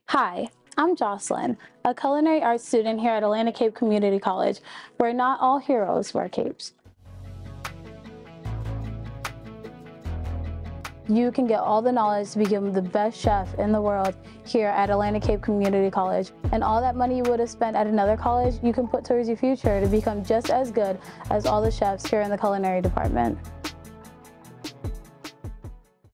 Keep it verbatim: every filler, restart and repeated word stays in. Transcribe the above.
Hi, I'm Jocelyn, a culinary arts student here at Atlantic Cape Community College, where not all heroes wear capes. You can get all the knowledge to become the best chef in the world here at Atlantic Cape Community College. And all that money you would have spent at another college, you can put towards your future to become just as good as all the chefs here in the culinary department.